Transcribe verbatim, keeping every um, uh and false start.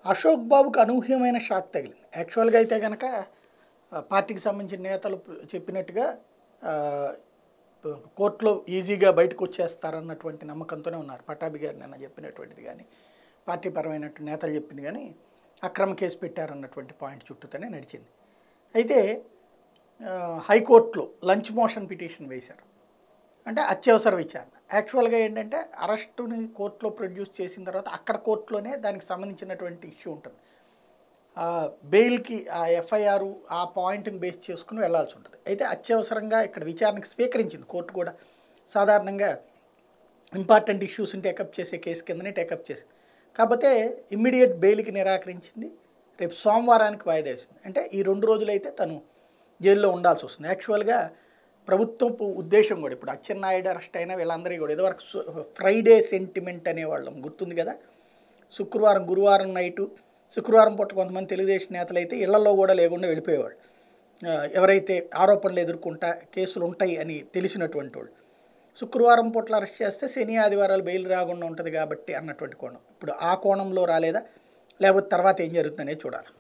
అశోక్ బాబుకి అనూహ్యమైన షాక్ తగిలింది. యాక్చువల్‌గా అయితే గనక ఆహ్, పార్టీకి సంబంధించిన నేతలు ప్ చెప్పినట్టుగా ఆహ్, ప్ కోర్ట్‌లో ఈజీగా బయటకొచ్చేస్తారన్నటువంటి నమ్మకంతోనే ఉన్నారు. పటాభి గారు నిన్న చెప్పినటువంటిది గాని, పార్టీ పరమైనటు నేతలు చెప్పింది గాని, అక్రమ కేసు పెట్టారన్నటువంటి పాయింట్ చుట్టూతోనే నడిచింది. అయితే ఆహ్, హైకోర్ట్‌లో లంచ్ మోషన్ పిటిషన్ వేశారు. అంటే అత్యవసర విచారణ. యాక్చువల్‌గా ఏంటంటే అరెస్టుని కోర్ట్‌లో ప్రొడ్యూస్ చేసిన తర్వాత అక్కడ కోర్ట్‌లోనే దానికి సంబంధించినటువంటి ఇష్యూ ఉంటుంది. ఆహ్, బెయిల్‌కి ఆ ఎఫ్ఐఆర్ ఆ పాయింట్‌ని బేస్ చేసుకొని వెళ్ళాల్సి ఉంటుంది. అయితే అత్యవసరంగా ఇక్కడ విచారణకు స్వీకరించింది కోర్ట్ కూడా. సాధారణంగా ఇంపార్టెంట్ ఇష్యూస్‌ని టేకప్ చేసే కేసు కిందనే టేకప్ చేసింది. కాకపోతే ఇమ్మీడియేట్ బెయిల్‌కి నిరాకరించింది. రేపు సోమవారానికి వాయిదా వేసింది. అంటే ఈ రెండు రోజులైతే తను జైల్లో ఉండాల్సొస్తుంది. యాక్చువల్‌గా ప్రభుత్వపు ఉద్దేశం కూడా ఇప్పుడు అచ్చెన్నాయుడు అరెస్ట్ అయినా వీళ్ళందరికీ కూడా ఇదివరకు సు ఫ్రైడే సెంటిమెంట్ అనేవాళ్ళం గుర్తుంది కదా! శుక్రవారం, గురువారం నైటు శుక్రవారం పూట కొంతమంది తెలుగుదేశం నేతలైతే ఇళ్లలో కూడా లేకుండా వెళ్ళిపోయేవాళ్ళు. ఆహ్, ఎవరైతే ఆరోపణలు ఎదుర్కొంటా కేసులు ఉంటాయి అని తెలిసినటువంటి వాళ్ళు. శుక్రవారం పూట్ల అరెస్ట్ చేస్తే శని, ఆదివారాలు బెయిల్ రాకుండా ఉంటది కాబట్టి అన్నటువంటి కోణం. ఇప్పుడు ఆ కోణంలో రాలేదా? లేకపోతే తర్వాత ఏం జరుగుతుందనేది చూడాలి.